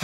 はい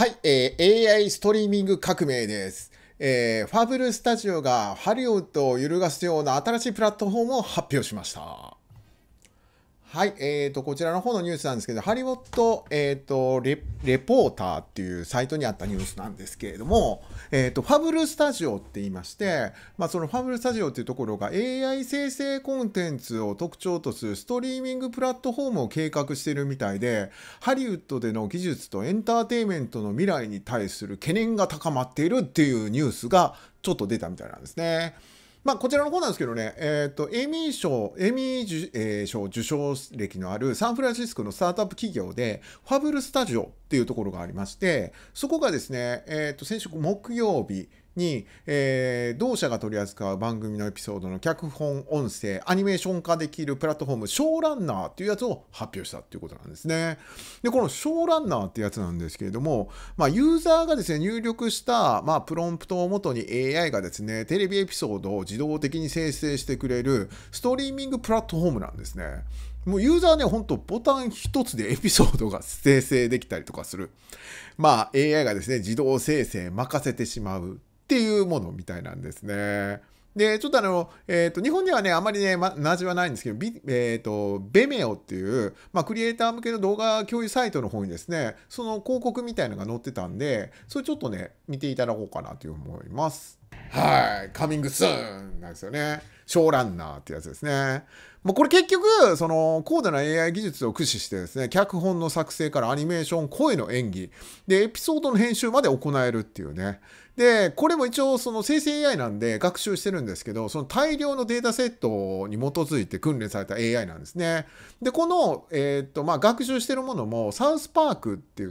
、AI ストリーミング革命です。ファブルスタジオがハリウッドを揺るがすような新しいプラットフォームを発表しました。はい、こちらの方のニュースなんですけど、ハリウッド、レポーターっていうサイトにあったニュースなんですけれども、ファブルスタジオって言いまして、そのファブルスタジオっていうところが AI 生成コンテンツを特徴とするストリーミングプラットフォームを計画しているみたいで、ハリウッドでの技術とエンターテインメントの未来に対する懸念が高まっているっていうニュースがちょっと出たみたいなんですね。こちらの方なんですけどね、エミー賞、賞受賞歴のあるサンフランシスコのスタートアップ企業で、ファブルスタジオっていうところがありまして、そこがですね、先週木曜日に、同社が取り扱う番組のエピソードの脚本、音声、アニメーション化できるプラットフォーム、ショーランナーっていうやつを発表したっていうことなんですね。で、このショーランナーってやつなんですけれども、ユーザーがですね、入力した、プロンプトをもとに AI がですね、テレビエピソードを自動的に生成してくれるストリーミングプラットフォームなんですね。もうユーザーね、ほんとボタン一つでエピソードが生成できたりとかする。AI がですね、自動生成任せてしまうっていうものみたいなんですね。で、ちょっと日本にはね、あまりね、馴染はないんですけど、ベメオっていう、クリエイター向けの動画共有サイトの方にですね、その広告みたいなのが載ってたんで、それちょっとね、見ていただこうかなという思います。はい、カミングスーンなんですよね。ショーランナーってやつですね。これ結局、その高度な AI 技術を駆使してですね、脚本の作成からアニメーション、声の演技、で、エピソードの編集まで行えるっていうね。で、これも一応その生成 AI なんで学習してるんですけど、その大量のデータセットに基づいて訓練された AI なんですね。で、この、学習してるものもサウスパークって言って、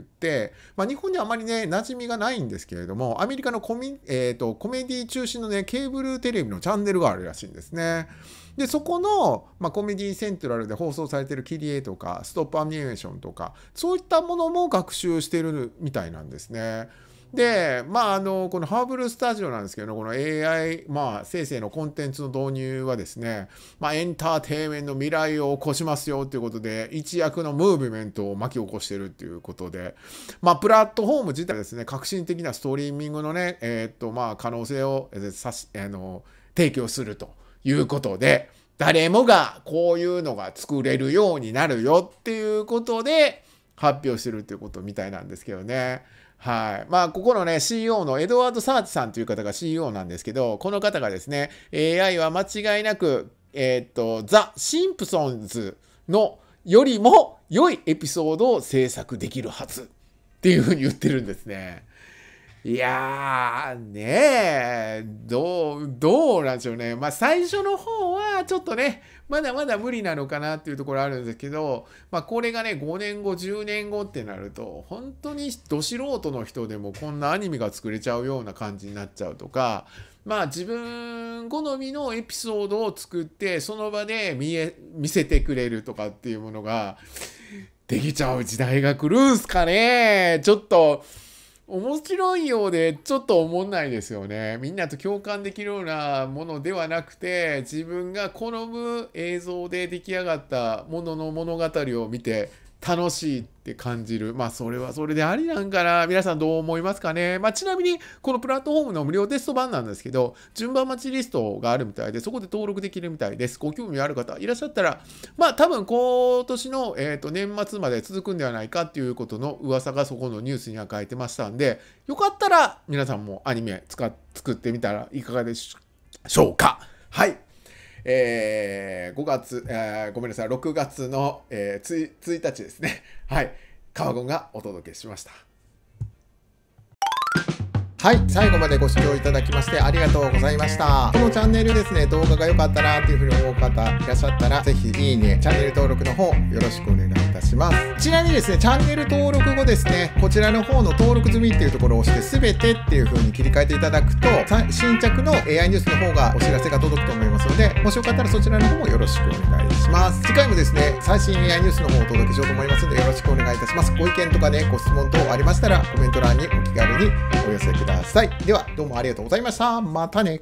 日本にはあまりね、馴染みがないんですけれども、アメリカのコメディ中心のね、ケーブルテレビのチャンネルがあるらしいんですね。で、そこの、コメディセントラルで放送されている切り絵とか、ストップアニメーションとか、そういったものも学習しているみたいなんですね。で、このハーブルスタジオなんですけど、この AI、生成のコンテンツの導入はですね、エンターテインメントの未来を起こしますよということで、一躍のムーブメントを巻き起こしているということで、プラットフォーム自体ですね、革新的なストリーミングのね、可能性を提供するということで、誰もがこういうのが作れるようになるよっていうことで発表してるっていうことみたいなんですけどね。はい。ここのね、CEO のエドワード・サーチさんという方が CEO なんですけど、この方がですね、AI は間違いなく、ザ・シンプソンズのよりも良いエピソードを制作できるはずっていうふうに言ってるんですね。いやー、ねえ、どうなんでしょうね。最初の方はちょっとね、まだまだ無理なのかなっていうところあるんですけど、これがね、5年後、10年後ってなると、本当にど素人の人でもこんなアニメが作れちゃうような感じになっちゃうとか、自分好みのエピソードを作って、その場で見せてくれるとかっていうものが、できちゃう時代が来るんすかね。ちょっと、面白いようでちょっと思んないですよね。みんなと共感できるようなものではなくて、自分が好む映像で出来上がったものの物語を見て楽しいって感じる。それはそれでありなんかな。皆さんどう思いますかね。ちなみにこのプラットフォームの無料テスト版なんですけど、順番待ちリストがあるみたいで、そこで登録できるみたいです。ご興味ある方いらっしゃったら、多分今年の、年末まで続くんではないかっていうことの噂がそこのニュースには書いてましたんで、よかったら皆さんもアニメ作ってみたらいかがでしょうか。はい。5月、ごめんなさい、6月の、1日ですね。はい。川ゴンがお届けしました。はい、最後までご視聴いただきましてありがとうございました。このチャンネルですね、動画が良かったなというふうに思う方いらっしゃったら、ぜひいいね、チャンネル登録の方よろしくお願いいたします。ちなみにですね、チャンネル登録後ですね、こちらの方の登録済みっていうところを押して、すべてっていう風に切り替えていただくと、新着の AI ニュースの方がお知らせが届くと思いますので、もしよかったらそちらの方もよろしくお願いします。次回もですね、最新 AI ニュースの方をお届けしようと思いますので、よろしくお願いいたします。ご意見とかね、ご質問等ありましたら、コメント欄にお気軽にお寄せください。では、どうもありがとうございました。またね。